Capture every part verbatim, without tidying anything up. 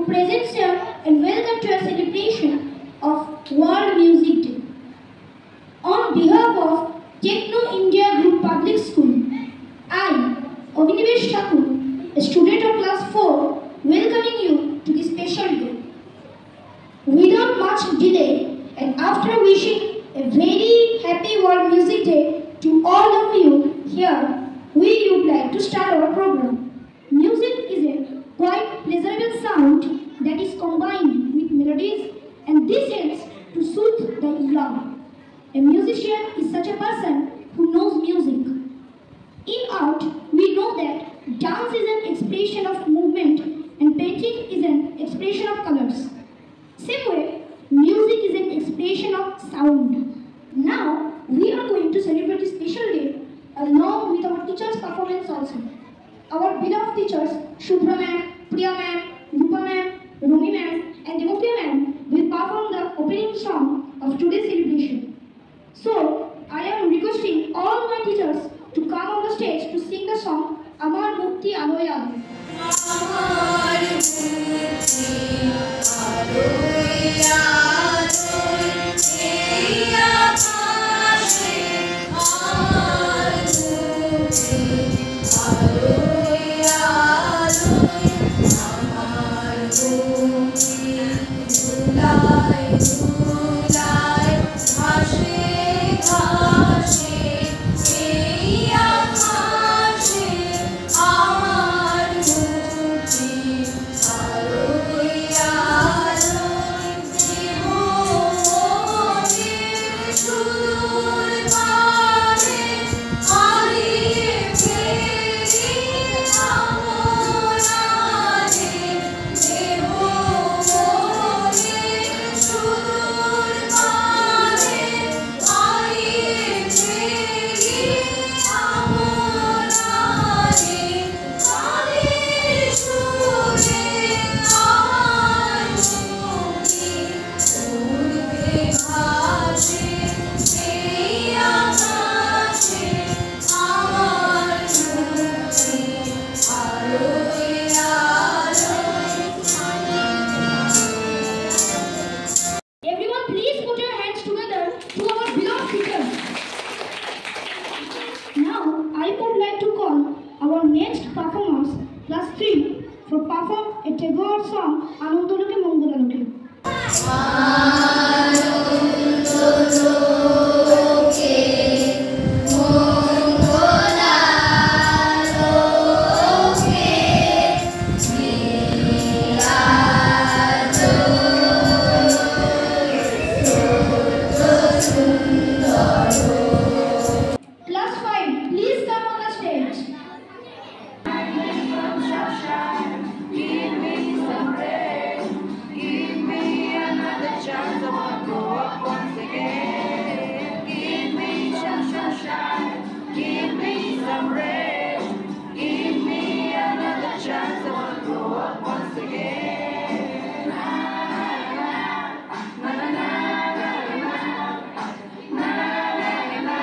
present here and welcome to a celebration of World Music Day. On behalf of Techno India Group Public School, I, Abhinivesh Thakur, a student of class four, welcoming you to this special day. Without much delay, and after wishing a very happy World Music Day to all of you here, we would like to start our program. Music is a quite pleasurable sound that is combined with melodies, and this helps to soothe the young. A musician is such a person who knows music. In art, we know that dance is an expression of movement and painting is an expression of colors. Same way, music is an expression of sound. Now, we are going to celebrate this special day along with our teachers' performance also. Our beloved teachers, Shubhra ma'am, Priya ma'am, Rupa ma'am, Romi ma'am, and Demopriya ma'am will perform the opening song of today's celebration. So, I am requesting all my teachers to come on the stage to sing the song Amar Mukti Aloy Aloy. Amar Mukti Aloy Aloy, Eya Pashe Amar Mukti Aloy Aloy, Amar Mukti Dhulai Dhulai Bhashe Bhashe, Eya Pashe Amar Mukti Aloy Aloy, Jivone Sudur Pare Ariye Peri Amorare, Jivone Sudur Pare Ariye Peri Amorare, Kale Shure Amar Mukti Urve Bhashe, Eya Pashe Amar Mukti Aloy Aloy. Everyone, please put your hands together to our beloved teachers. Now, I would like to call our next performers, class three, for perform a Tagore song, Anandaloke Mongolaloke. Class five, please come on the stage. Give me some rest. Give me another chance. I wanna grow up once again. Give me some sunshine. Give me some rest. Give me another chance. I wanna grow up once again. Na na na na na na na na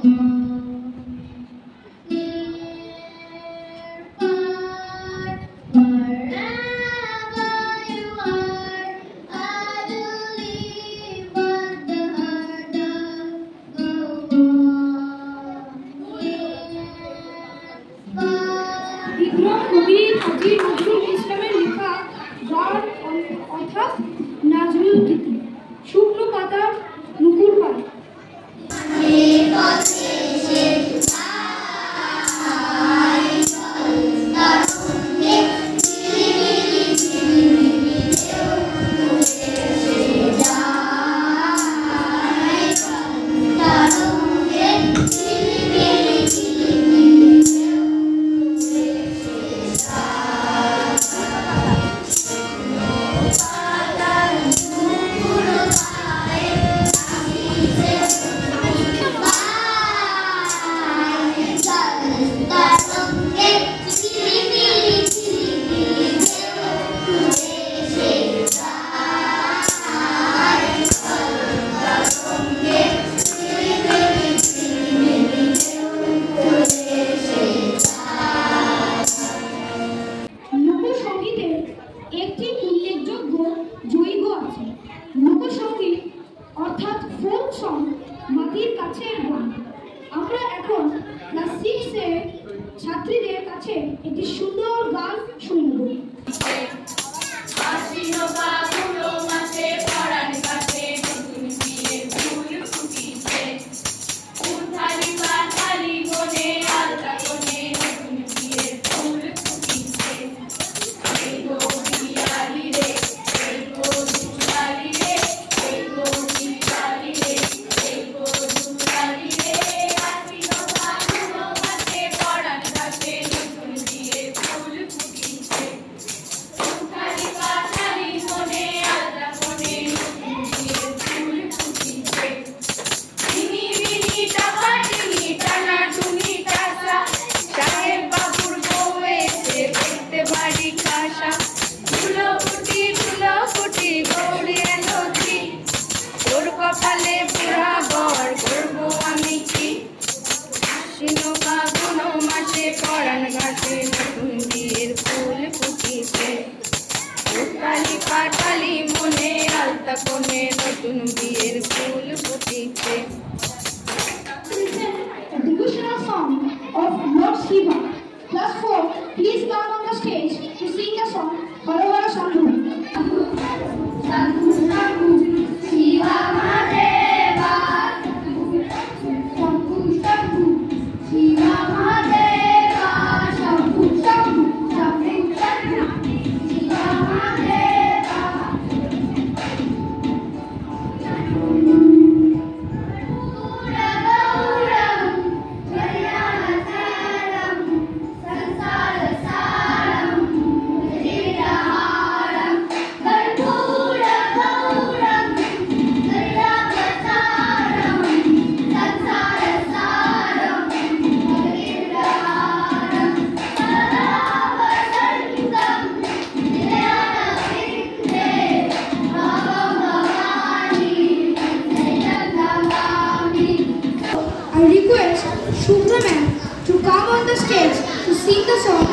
বিদ্রোহ কবি কাজী নজরুল ইসলামের লেখা গান অর্থাৎ নজরুল গীতি। শুকনো পাতার নুপুর পায়। একটি উল্লেখযোগ্য জৈব আছে। লোকসঙ্গীত অর্থাৎ ফোক সং মাটির কাছের গান। আমরা এখন ক্লাস সিক্স এর ছাত্রীদের কাছে একটি সুন্দর গান শুনব। কপালে পুরা বর করবো আমি কি ফাগুন মাসে পরাণ ঘাটে নতুন বিয়ের ফুল ফুটিছে কালি পাটালি মনে আলতা কোণে নতুন বিয়ের ফুল ফুটিছে। A devotional song of Lord Shiva. Class four, please come on the stage to sing the song Hara Hara Shambhu. Shambhu Shambhu Shiva Mahadeva. Shambhu Shambhu Shiva Mahadeva. Shambhu Shambhu Shambhu Shambhu Shiva Mahadeva. I request Shubhra ma'am to come on the stage to sing the song